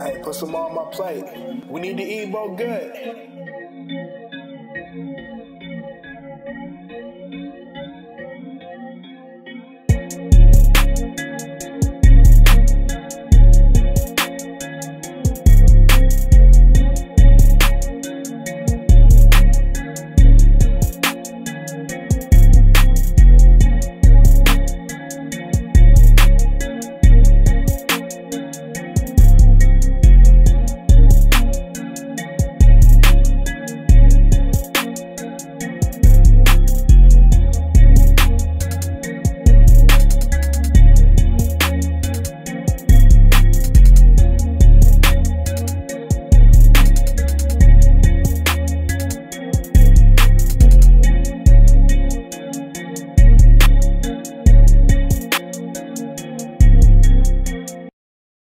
Hey, put some on my plate. We need to eat both good.